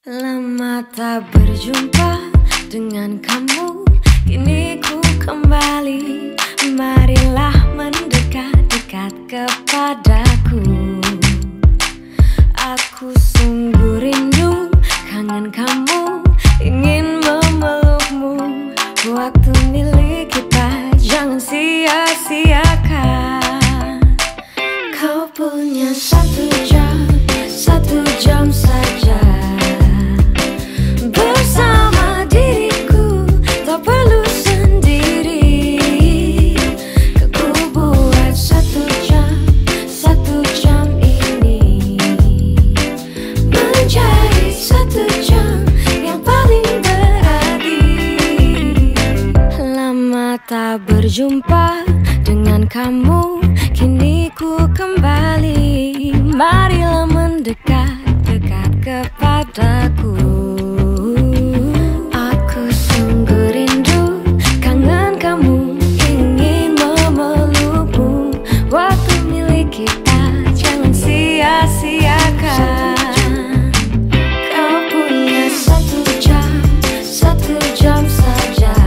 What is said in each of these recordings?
Lama tak berjumpa dengan kamu, kini ku kembali. Marilah mendekat-dekat kepadaku. Aku sungguh rindu, kangen kamu, ingin memelukmu. Waktu milik kita jangan sia-siakan. Kau punya satu jam saja bersama diriku, tak perlu sendiri. Ku buat satu jam ini menjadi satu jam yang paling berarti. Lama tak berjumpa dengan kamu, kini ku kembali. Marilah mendekat-dekat kepadaku. Aku sungguh rindu, kangen kamu, ingin memelukmu. Waktu milik kita jangan sia-siakan. Kau punya satu jam saja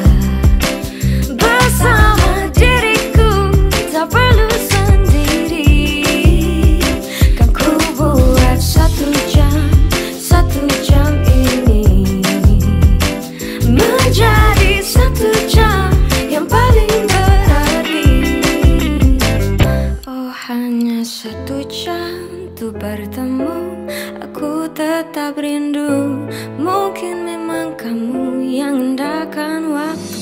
bersama diriku, tak perlu sendiri. Kan ku buat satu jam ini menjadi satu jam yang paling berarti. Oh, hanya satu jam untuk bertemu, aku tetap rindu. Mungkin memang kamu yang endahkan waktu.